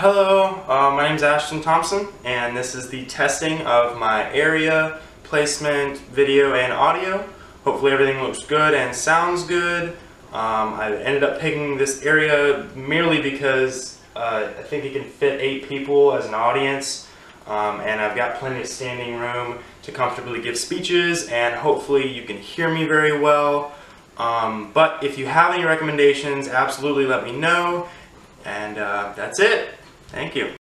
Hello, my name is Ashton Thompson, and this is the testing of my area, placement, video, and audio. Hopefully everything looks good and sounds good. I ended up picking this area merely because I think it can fit 8 people as an audience, and I've got plenty of standing room to comfortably give speeches, and hopefully you can hear me very well. But if you have any recommendations, absolutely let me know. And that's it. Thank you.